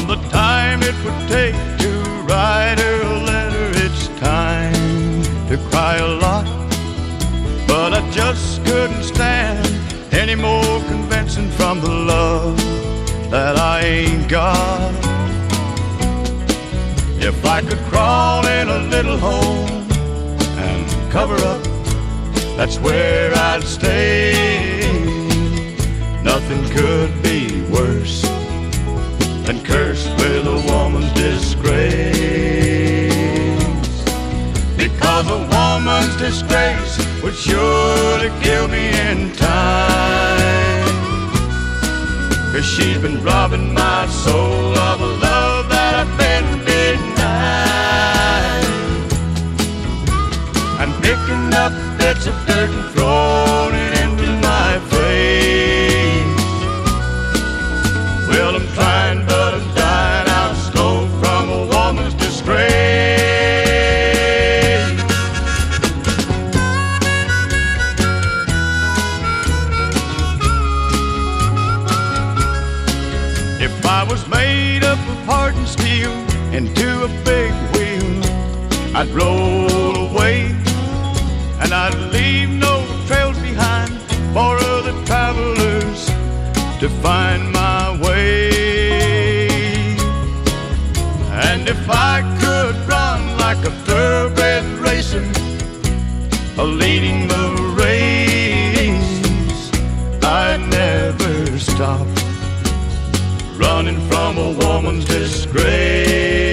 from the time it would take to write her a letter. It's time to cry a lot, but I just couldn't stand any more convincing from the love that I ain't got. If I could crawl in a little hole and cover up, that's where I'd stay. Nothing could be worse than cursed with a woman's disgrace. Because a woman's disgrace would surely kill me in time. 'Cause she's been robbing my soul of a love that I've been denied, and picking up bits of dirt and throwing it into my face. Well, I'm trying, but I'm dying out slow from a woman's disgrace. If I was made up of heart and steel into a big wheel, I'd roll away, and I'd leave no trails behind for other travelers to find my way. And if I could run like a thoroughbred racer, leading the race, I'd never stop running from a woman's disgrace.